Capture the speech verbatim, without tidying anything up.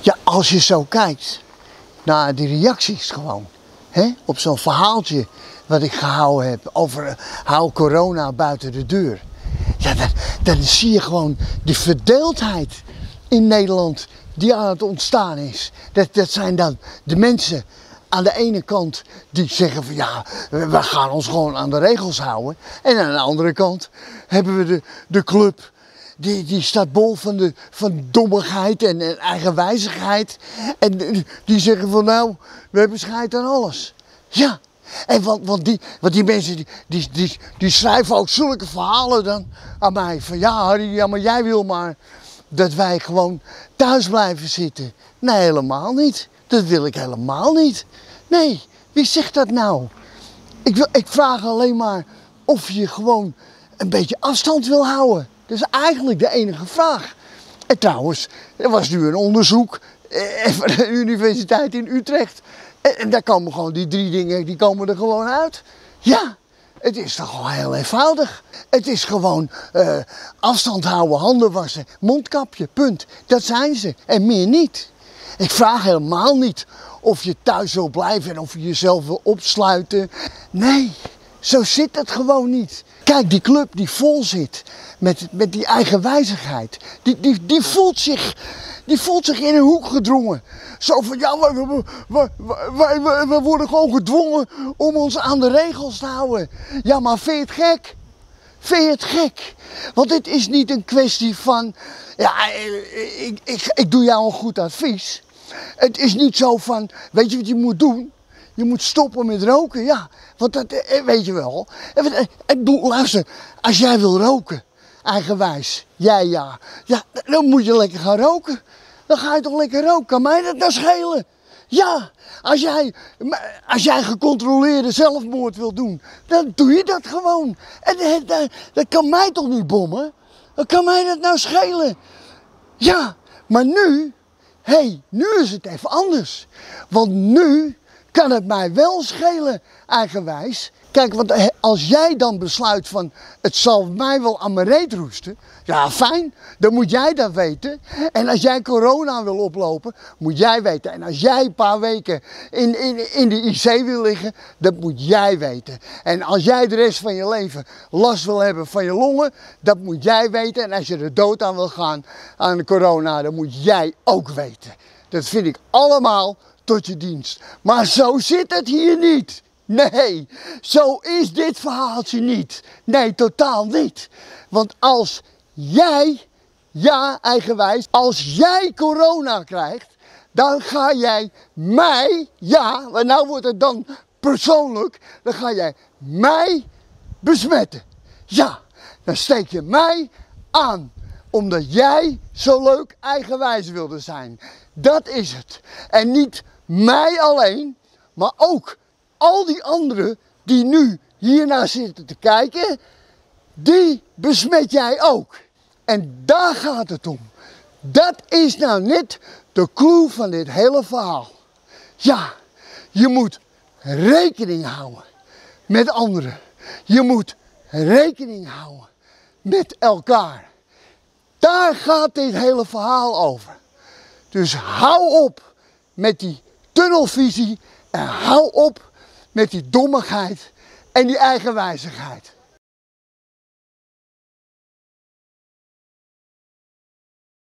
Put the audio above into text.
Ja, als je zo kijkt naar die reacties gewoon, hè, op zo'n verhaaltje wat ik gehouden heb over uh, hou corona buiten de deur. Ja, dan, dan zie je gewoon die verdeeldheid in Nederland die aan het ontstaan is. Dat, dat zijn dan de mensen aan de ene kant die zeggen van ja, we gaan ons gewoon aan de regels houden. En aan de andere kant hebben we de, de club die, die staat bol van, de, van dommigheid en, en eigenwijzigheid. En die zeggen van nou, we hebben scheid aan alles. Ja, en want, want, die, want die mensen die, die, die, die schrijven ook zulke verhalen dan aan mij. Van ja Harry, ja, maar jij wil maar dat wij gewoon thuis blijven zitten. Nee, helemaal niet. Dat wil ik helemaal niet. Nee, wie zegt dat nou? Ik, wil, ik vraag alleen maar of je gewoon een beetje afstand wil houden. Dat is eigenlijk de enige vraag. En trouwens, er was nu een onderzoek eh, van de Universiteit in Utrecht. En, en daar komen gewoon die drie dingen, die komen er gewoon uit. Ja, het is toch gewoon heel eenvoudig. Het is gewoon uh, afstand houden, handen wassen, mondkapje, punt. Dat zijn ze en meer niet. Ik vraag helemaal niet of je thuis wil blijven en of je jezelf wil opsluiten. Nee, zo zit het gewoon niet. Kijk, die club die vol zit met, met die eigenwijzigheid, die, die, die, voelt zich, die voelt zich in een hoek gedrongen. Zo van, ja, we, we, we, we, we, we worden gewoon gedwongen om ons aan de regels te houden. Ja, maar vind je het gek? Vind je het gek? Want dit is niet een kwestie van, ja, ik, ik, ik doe jou een goed advies. Het is niet zo van, weet je wat je moet doen? Je moet stoppen met roken, ja. Want dat weet je wel. Ik bedoel, luister, als jij wil roken, eigenwijs, jij ja, ja, dan moet je lekker gaan roken. Dan ga je toch lekker roken, kan mij dat nou schelen? Ja, als jij, als jij gecontroleerde zelfmoord wil doen, dan doe je dat gewoon. En dat, dat, dat kan mij toch niet bommen? Dan kan mij dat nou schelen? Ja, maar nu, hé, hey, nu is het even anders. Want nu kan het mij wel schelen, eigenwijs. Kijk, want als jij dan besluit van, het zal mij wel aan mijn reet roesten. Ja, fijn, dan moet jij dat weten. En als jij corona wil oplopen, moet jij weten. En als jij een paar weken in, in, in de I C wil liggen, dat moet jij weten. En als jij de rest van je leven last wil hebben van je longen, dat moet jij weten. En als je er dood aan wil gaan aan de corona, dat moet jij ook weten. Dat vind ik allemaal tot je dienst. Maar zo zit het hier niet. Nee, zo is dit verhaaltje niet. Nee, totaal niet. Want als jij, ja eigenwijs, als jij corona krijgt, dan ga jij mij, ja, want nou wordt het dan persoonlijk, dan ga jij mij besmetten. Ja, dan steek je mij aan, omdat jij zo leuk eigenwijs wilde zijn. Dat is het. En niet mij alleen, maar ook al die anderen die nu hiernaar zitten te kijken, die besmet jij ook. En daar gaat het om. Dat is nou net de clue van dit hele verhaal. Ja, je moet rekening houden met anderen. Je moet rekening houden met elkaar. Daar gaat dit hele verhaal over. Dus hou op met die tunnelvisie en hou op met die dommigheid en die eigenwijzigheid.